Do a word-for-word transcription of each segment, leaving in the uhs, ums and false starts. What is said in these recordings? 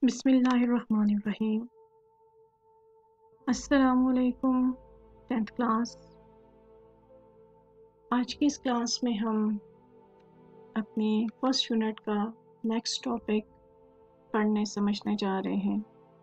बिस्मिल्लाहिर्रहमानिर्रहीम। अस्सलामुअलैकुम tenth class. आज की इस क्लास में हम अपने फर्स्ट यूनिट का नेक्स्ट टॉपिक पढ़ने समझने जा रहे हैं।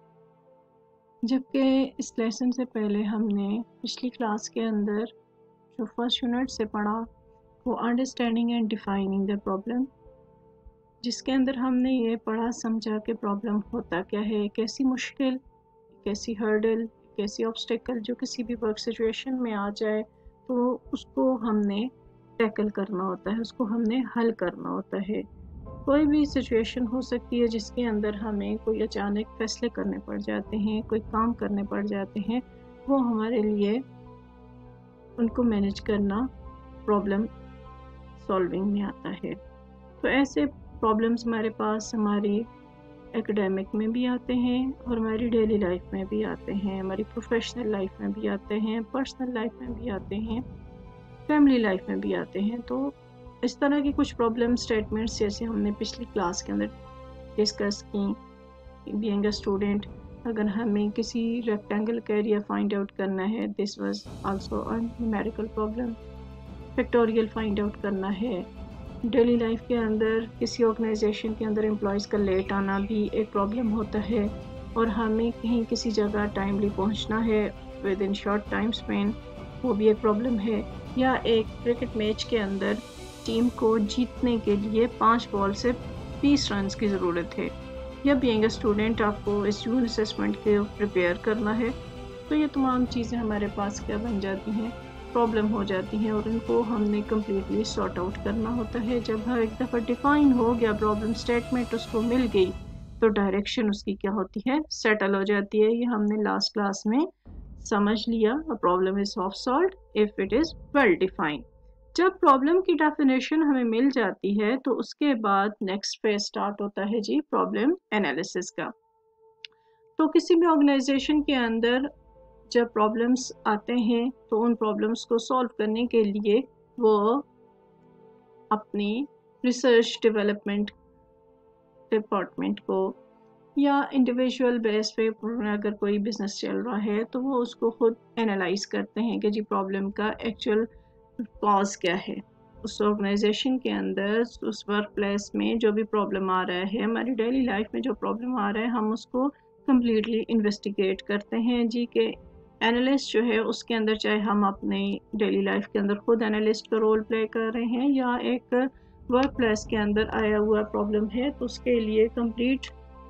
जबकि इस लेसन से पहले हमने पिछली क्लास के अंदर जो फर्स्ट यूनिट से पढ़ा वो understanding and defining the problem, जिसके अंदर हमने ये पढ़ा समझा कि प्रॉब्लम होता क्या है, कैसी मुश्किल, कैसी हर्डल, कैसी ऑब्स्टेकल जो किसी भी वर्क सिचुएशन में आ जाए तो उसको हमने टैकल करना होता है, उसको हमने हल करना होता है। कोई भी सिचुएशन हो सकती है जिसके अंदर हमें कोई अचानक फैसले करने पड़ जाते हैं, कोई काम करने पड़ जाते हैं, वो हमारे लिए उनको मैनेज करना प्रॉब्लम सॉल्विंग में आता है। तो ऐसे प्रॉब्लम्स हमारे पास हमारी एकेडमिक में भी आते हैं और हमारी डेली लाइफ में भी आते हैं, हमारी प्रोफेशनल लाइफ में भी आते हैं, पर्सनल लाइफ में भी आते हैं, फैमिली लाइफ में भी आते हैं। तो इस तरह की कुछ प्रॉब्लम स्टेटमेंट्स जैसे हमने पिछली क्लास के अंदर डिस्कस की। बीइंग अ स्टूडेंट, अगर हमें किसी रेक्टेंगल का एरिया फाइंड आउट करना है, this was also a numerical problem. Factorial find out करना है। डेली लाइफ के अंदर किसी ऑर्गेनाइजेशन के अंदर एम्प्लॉयज़ का लेट आना भी एक प्रॉब्लम होता है, और हमें कहीं किसी जगह टाइमली पहुंचना है within short time span, वो भी एक प्रॉब्लम है। या एक क्रिकेट मैच के अंदर टीम को जीतने के लिए पाँच बॉल से बीस रन की ज़रूरत है, या बीइंग अ स्टूडेंट आपको इस जून असेसमेंट के प्रिपेयर करना है। तो ये तमाम चीज़ें हमारे पास क्या बन जाती हैं, प्रॉब्लम हो जाती हैं, और इनको हमने कम्प्लीटली सॉर्ट आउट करना होता है। जब हर एक दफ़ा डिफ़ाइन हो गया प्रॉब्लम स्टेटमेंट, उसको मिल गई, तो डायरेक्शन उसकी क्या होती है, सेटल हो जाती है। ये हमने लास्ट क्लास में समझ लिया। A problem is half solved if it is well defined. जब प्रॉब्लम की डेफिनेशन हमें मिल जाती है तो उसके बाद नेक्स्ट फेज स्टार्ट होता है जी प्रॉब्लम एनालिसिस का। तो किसी भी ऑर्गेनाइजेशन के अंदर जब प्रॉब्लम्स आते हैं तो उन प्रॉब्लम्स को सॉल्व करने के लिए वो अपनी रिसर्च डेवलपमेंट डिपार्टमेंट को या इंडिविजुअल बेस पे, अगर कोई बिजनेस चल रहा है तो वो उसको खुद एनालाइज करते हैं कि जी प्रॉब्लम का एक्चुअल कॉज क्या है। उस ऑर्गेनाइजेशन के अंदर, उस वर्क प्लेस में जो भी प्रॉब्लम आ रहा है, हमारी डेली लाइफ में जो प्रॉब्लम आ रहा है, हम उसको कम्प्लीटली इन्वेस्टिगेट करते हैं जी के एनालिस्ट जो है उसके अंदर, चाहे हम अपने डेली लाइफ के अंदर खुद एनालिस्ट का रोल प्ले कर रहे हैं या एक वर्क प्लेस के अंदर आया हुआ प्रॉब्लम है, तो उसके लिए कंप्लीट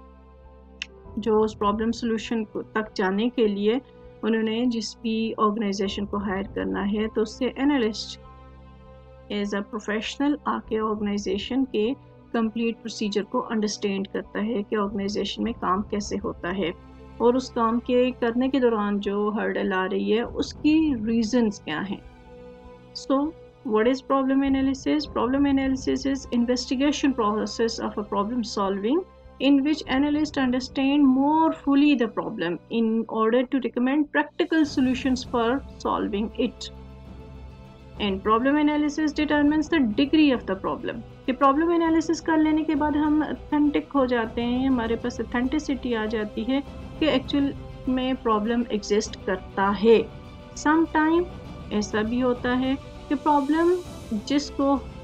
जो उस प्रॉब्लम सोल्यूशन तक जाने के लिए उन्होंने जिस भी ऑर्गेनाइजेशन को हायर करना है, तो उससे एनालिस्ट एज अ प्रोफेशनल आके ऑर्गेनाइजेशन के कंप्लीट प्रोसीजर को अंडरस्टैंड करता है कि ऑर्गेनाइजेशन में काम कैसे होता है, और उस काम के करने के दौरान जो हर्डल आ रही है उसकी रीजंस क्या हैं। सो what is problem analysis? Problem analysis is investigation process of a problem solving in which analysts understand more fully the problem in order to recommend practical solutions for solving it. And problem analysis determines the degree of the problem. कि problem analysis कर लेने के बाद हम authentic हो जाते हैं, हमारे पास authenticity आ जाती है कि actual में problem exist करता है। Sometime ऐसा भी होता है कि प्रॉब्लम जिसको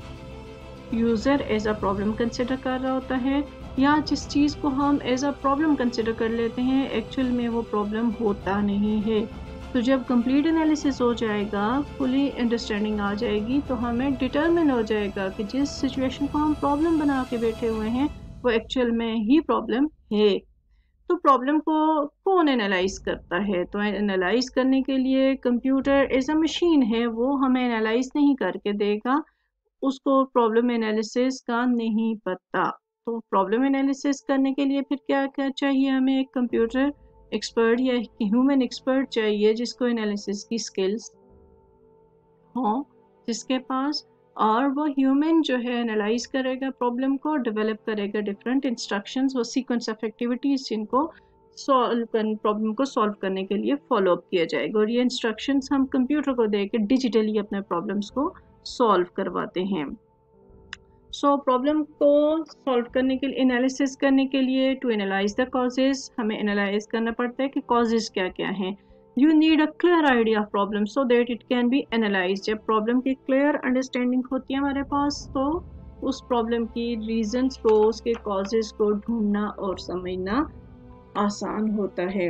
user as a problem consider कर रहा होता है, या जिस चीज़ को हम एज अ प्रॉब्लम कंसिडर कर लेते हैं, एक्चुअल में वो प्रॉब्लम होता नहीं है। तो जब कंप्लीट एनालिसिस हो जाएगा, फुली अंडरस्टैंडिंग आ जाएगी, तो हमें डिटरमिन हो जाएगा कि जिस सिचुएशन को हम प्रॉब्लम बना के बैठे हुए हैं वो एक्चुअल में ही प्रॉब्लम है। तो प्रॉब्लम को कौन एनालाइज करता है? तो एनालाइज करने के लिए कंप्यूटर एज अ मशीन है, वो हमें एनालाइज नहीं करके देगा, उसको प्रॉब्लम एनालिसिस का नहीं पता। तो प्रॉब्लम एनालिसिस करने के लिए फिर क्या क्या चाहिए, हमें एक कंप्यूटर एक्सपर्ट या ह्यूमन एक्सपर्ट चाहिए जिसको एनालिसिस की स्किल्स हो जिसके पास, और वो ह्यूमन जो है एनालाइज करेगा प्रॉब्लम को, डेवलप करेगा डिफरेंट इंस्ट्रक्शंस, वो सीक्वेंस ऑफ एक्टिविटीज़ जिनको सॉल्व कर प्रॉब्लम को सॉल्व करने के लिए फॉलो अप किया जाएगा, और ये इंस्ट्रक्शंस हम कंप्यूटर को दे के डिजिटली अपने प्रॉब्लम्स को सॉल्व करवाते हैं। सो प्रॉब्लम को सॉल्व करने के लिए, एनालिसिस करने के लिए, टू एनालाइज द कॉजेज, हमें एनालाइज करना पड़ता है कि कॉजेज क्या क्या हैं। You need a clear idea of problem so that it can be analyse. जब प्रॉब्लम की क्लियर अंडरस्टैंडिंग होती है हमारे पास, तो उस प्रॉब्लम की रीजंस को, उसके कॉजेज को ढूंढना और समझना आसान होता है।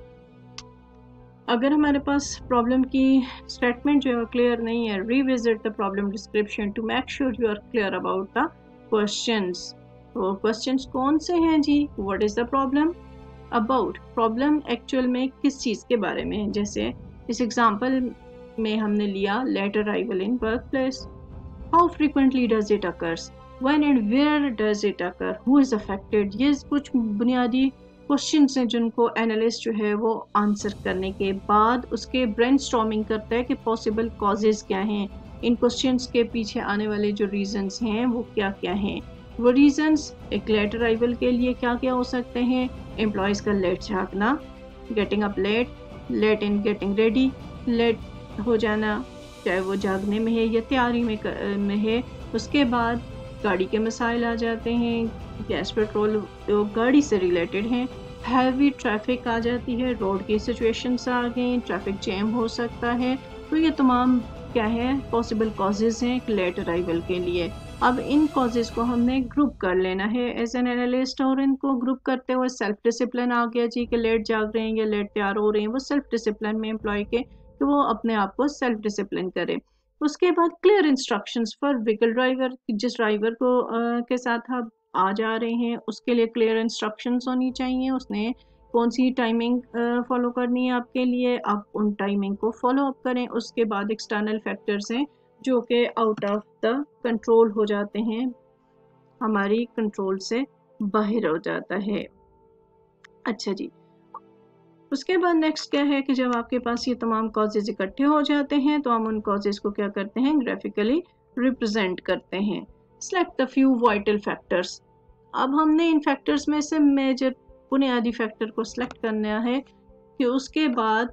अगर हमारे पास प्रॉब्लम की स्टेटमेंट जो है क्लियर नहीं है, revisit the problem description to make sure you are clear about the questions. तो क्वेश्चंस कौन से हैं जी? What is the problem about, problem actual में किस चीज़ के बारे में है। जैसे इस एग्जांपल में हमने लिया late arrival in work place, how frequently does it occurs, when and where does it occur, who is affected. ये कुछ बुनियादी क्वेश्चंस हैं जिनको एनालिस्ट जो है वो आंसर करने के बाद उसके ब्रेनस्टॉर्मिंग करता है कि पॉसिबल कॉजेज़ क्या हैं, इन क्वेश्चंस के पीछे आने वाले जो रीजंस हैं वो क्या क्या हैं। वो रीजंस एक लेट अराइवल के लिए क्या क्या हो सकते हैं? एम्प्लॉयज़ का लेट जागना, getting up late, late in getting ready, late हो जाना चाहे वो जागने में है या तैयारी में, में है। उसके बाद गाड़ी के मसाइल आ जाते हैं, गैस पेट्रोल जो गाड़ी से रिलेटेड हैं। हैवी ट्रैफिक आ जाती है, रोड की सिचुएशंस आ गई, ट्रैफिक जैम हो सकता है। तो ये तमाम क्या है पॉसिबल कॉजेज़ हैं लेट अराइवल के लिए। अब इन कॉजेज़ को हमने ग्रुप कर लेना है एज एन एनालिस्ट, और इनको ग्रुप करते हुए सेल्फ डिसिप्लिन आ गया जी कि लेट जाग रहे हैं या लेट तैयार हो रहे हैं, वो सेल्फ डिसिप्लिन में एम्प्लॉय के कि वो अपने आप को सेल्फ डिसिप्लिन करे। उसके बाद clear instructions for vehicle driver, जिस ड्राइवर को आ, के साथ आप आ जा रहे हैं उसके लिए क्लियर इंस्ट्रक्शंस होनी चाहिए, उसने कौन सी टाइमिंग फॉलो करनी है आपके लिए, आप उन टाइमिंग को फॉलो अप करें। उसके बाद एक्सटर्नल फैक्टर्स हैं जो कि आउट ऑफ द कंट्रोल हो जाते हैं, हमारी कंट्रोल से बाहर हो जाता है। अच्छा जी, उसके बाद नेक्स्ट क्या है कि जब आपके पास ये तमाम कॉजेज़ इकट्ठे हो जाते हैं तो हम उन कॉजेज़ को क्या करते हैं? ग्राफिकली रिप्रेजेंट करते हैं। Select the few vital factors. अब हमने इन फैक्टर्स में से मेजर बुनियादी फैक्टर को सिलेक्ट करना है कि उसके बाद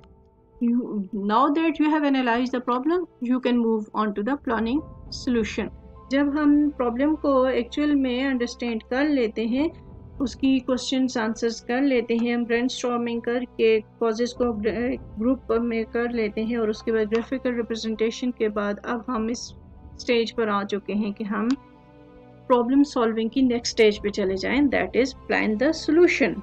now that you have analysed the problem you can move on to the planning solution. जब हम प्रॉब्लम को एक्चुअल में अंडरस्टैंड कर लेते हैं, उसकी क्वेश्चंस आंसर्स कर लेते हैं, हम ब्रेनस्टॉर्मिंग करके कॉजेज़ को ग्रुप में कर लेते हैं और उसके बाद ग्राफिकल रिप्रेजेंटेशन के बाद अब हम इस स्टेज पर आ चुके हैं कि हम प्रॉब्लम सॉल्विंग की नेक्स्ट स्टेज पे चले जाएं, that is plan the solution.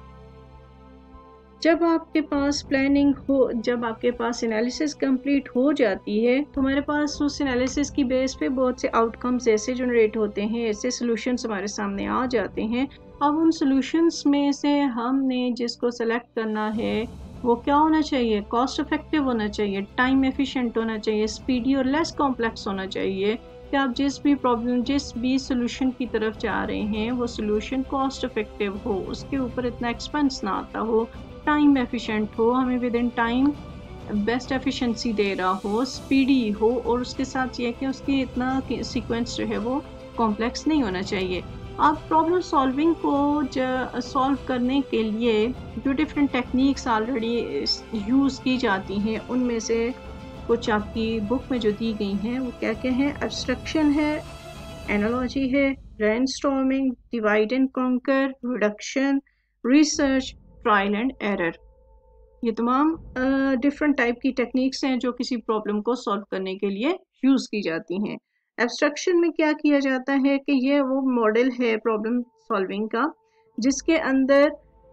जब आपके पास प्लानिंग हो, जब आपके पास एनालिसिस कंप्लीट हो जाती है तो हमारे पास उस एनालिसिस की बेस पे बहुत से आउटकम्स ऐसे जनरेट होते हैं, ऐसे सॉल्यूशंस हमारे सामने आ जाते हैं। अब उन सॉल्यूशंस में से हमने जिसको सेलेक्ट करना है वो क्या होना चाहिए? कॉस्ट इफेक्टिव होना चाहिए, टाइम एफिशिएंट होना चाहिए, स्पीडी और लेस कॉम्प्लेक्स होना चाहिए कि आप जिस भी प्रॉब्लम, जिस भी सॉल्यूशन की तरफ जा रहे हैं वो सॉल्यूशन कॉस्ट इफेक्टिव हो, उसके ऊपर इतना एक्सपेंस ना आता हो, टाइम एफिशिएंट हो, हमें within time best efficiency दे रहा हो, स्पीडी हो, और उसके साथ ये कि उसकी इतना सीक्वेंस जो है वो कॉम्प्लेक्स नहीं होना चाहिए। आप प्रॉब्लम सॉल्विंग को सॉल्व करने के लिए जो डिफरेंट टेक्निक्स ऑलरेडी यूज़ की जाती हैं उनमें से कुछ आपकी बुक में जो दी गई हैं वो क्या क्या हैं? एब्स्ट्रक्शन है, एनालॉजी है, brainstorming, divide and conquer, reduction, research, trial and error. ये तमाम डिफरेंट टाइप की टेक्निक्स हैं जो किसी प्रॉब्लम को सॉल्व करने के लिए यूज़ की जाती हैं। एब्स्ट्रक्शन में क्या किया जाता है कि ये वो मॉडल है प्रॉब्लम सॉल्विंग का जिसके अंदर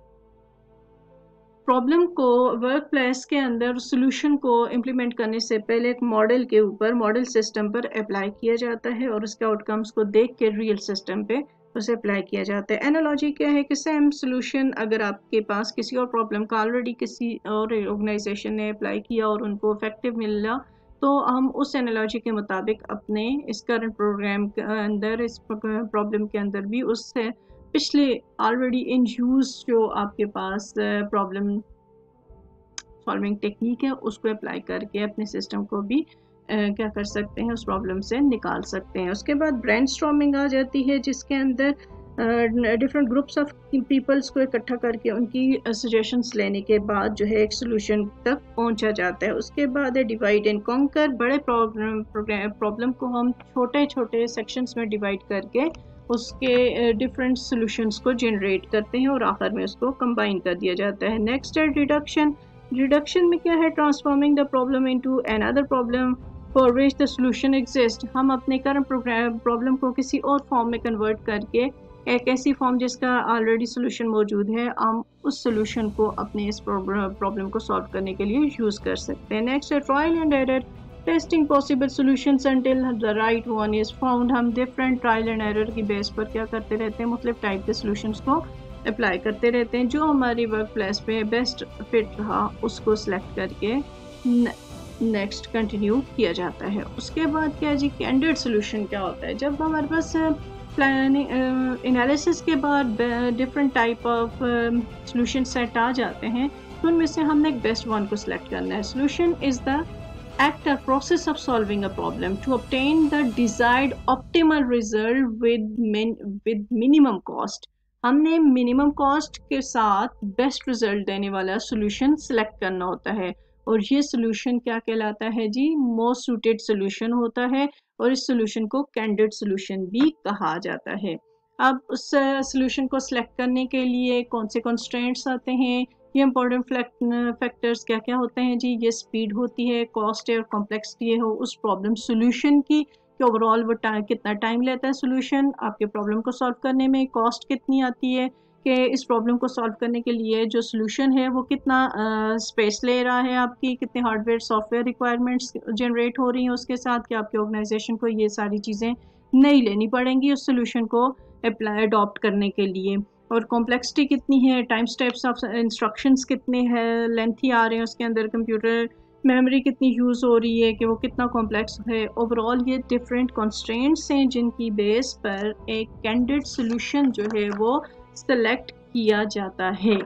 प्रॉब्लम को वर्क प्लेस के अंदर सॉल्यूशन को इम्प्लीमेंट करने से पहले एक मॉडल के ऊपर, मॉडल सिस्टम पर अप्लाई किया जाता है और उसके आउटकम्स को देख के रियल सिस्टम पे उसे अप्लाई किया जाता है। एनालॉजी क्या है कि सेम सॉल्यूशन अगर आपके पास किसी और प्रॉब्लम का ऑलरेडी किसी और ऑर्गेनाइजेशन ने अप्लाई किया और उनको इफेक्टिव मिला तो हम उस एनालॉजी के मुताबिक अपने इस करंट प्रोग्राम के अंदर, इस प्रॉब्लम के अंदर भी उससे पिछले ऑलरेडी इन यूज़ जो आपके पास प्रॉब्लम सॉल्विंग टेक्निक है उसको अप्लाई करके अपने सिस्टम को भी Uh, क्या कर सकते हैं, उस प्रॉब्लम से निकाल सकते हैं। उसके बाद ब्रेनस्टॉर्मिंग आ जाती है जिसके अंदर डिफरेंट ग्रुप्स ऑफ पीपल्स को इकट्ठा करके उनकी सजेशंस लेने के बाद जो है एक सोल्यूशन तक पहुंचा जाता है। उसके बाद है डिवाइड एंड कॉन्कर। बड़े प्रॉब्लम प्रॉब्लम को हम छोटे छोटे सेक्शंस में डिवाइड करके उसके डिफरेंट सॉल्यूशंस को जनरेट करते हैं और आखिर में उसको कंबाइन कर दिया जाता है। नेक्स्ट है रिडक्शन। रिडक्शन में क्या है? Transforming the problem into another problem for which the solution exist. हम अपने करंट प्रॉब्लम को किसी और फॉर्म में कन्वर्ट करके एक ऐसी फॉर्म जिसका ऑलरेडी सोल्यूशन मौजूद है, हम उस सोल्यूशन को अपने इस प्रॉब्लम को सॉल्व करने के लिए यूज़ कर सकते हैं। नेक्स्ट है trial and error. Testing possible solutions until the right one is found. हम डिफरेंट ट्रायल एंड एरर की बेस पर क्या करते रहते हैं? मुख्तलिफ टाइप के सॉल्यूशंस को अप्लाई करते रहते हैं। जो हमारी वर्क प्लेस पे बेस्ट फिट रहा उसको सिलेक्ट करके नेक्स्ट कंटिन्यू किया जाता है। उसके बाद क्या जी, कैंडिडेट सोल्यूशन क्या होता है? जब हमारे पास प्लानिंग एनालिसिस के बाद different type of solution set आ जाते हैं तो उनमें से हमने एक बेस्ट वन को सिलेक्ट करना है। Solution is the act or process of solving a problem to obtain the desired optimal result with min with minimum cost। हमने मिनिमम कॉस्ट के साथ बेस्ट रिजल्ट देने वाला सोल्यूशन सिलेक्ट करना होता है और ये सोल्यूशन क्या कहलाता है जी? मोस्ट सूटेड सोल्यूशन होता है और इस सोल्यूशन को कैंडिडेट सोल्यूशन भी कहा जाता है। अब उस सोल्यूशन को सिलेक्ट करने के लिए कौन से कंस्ट्रेंट्स आते हैं? ये इंपॉर्टेंट फैक्टर्स क्या क्या होते हैं जी? ये स्पीड होती है, कॉस्ट है और कॉम्प्लेक्सिटी है उस प्रॉब्लम सोल्यूशन की कि ओवरऑल वो टाइम कितना टाइम लेता है सोल्यूशन आपके प्रॉब्लम को सॉल्व करने में, कॉस्ट कितनी आती है कि इस प्रॉब्लम को सॉल्व करने के लिए जो सोल्यूशन है वो कितना स्पेस ले रहा है आपकी, कितने हार्डवेयर सॉफ्टवेयर रिक्वायरमेंट्स जनरेट हो रही हैं उसके साथ कि आपके ऑर्गेनाइजेशन को ये सारी चीज़ें नहीं लेनी पड़ेंगी उस सोल्यूशन को अप्लाई अडॉप्ट करने के लिए। और कॉम्प्लेक्सिटी कितनी है, टाइम स्टेप्स ऑफ इंस्ट्रक्शंस कितने हैं, लेंथी आ रहे हैं उसके अंदर, कंप्यूटर मेमोरी कितनी यूज़ हो रही है कि वो कितना कॉम्प्लेक्स है। ओवरऑल ये डिफरेंट कंस्ट्रेंट्स हैं जिनकी बेस पर एक कैंडिडेट सोल्यूशन जो है वो सेलेक्ट किया जाता है।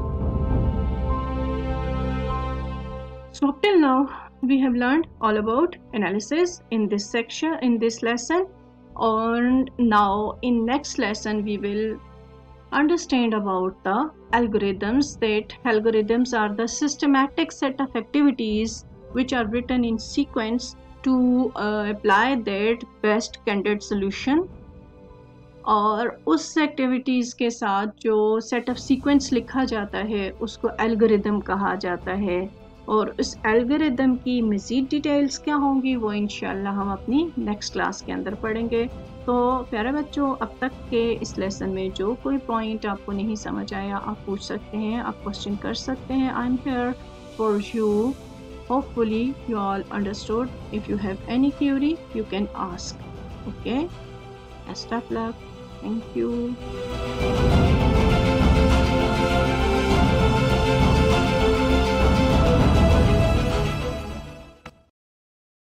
So up till now we have learned all about analysis in this section, in this lesson, and now in next lesson we will understand about the algorithms. That algorithms are the systematic set of activities which are written in sequence to uh, apply that best candidate solution। और उस activities के साथ जो set of sequence लिखा जाता है उसको algorithm कहा जाता है और उस एल्गोरिदम की मज़ीद डिटेल्स क्या होंगी वो इंशाल्लाह हम अपनी नेक्स्ट क्लास के अंदर पढ़ेंगे। तो प्यारे बच्चों, अब तक के इस लेसन में जो कोई पॉइंट आपको नहीं समझ आया आप पूछ सकते हैं, आप क्वेश्चन कर सकते हैं। I am here for you. Hopefully you all understood. If you have any query you can ask. Okay, best of luck. Thank you.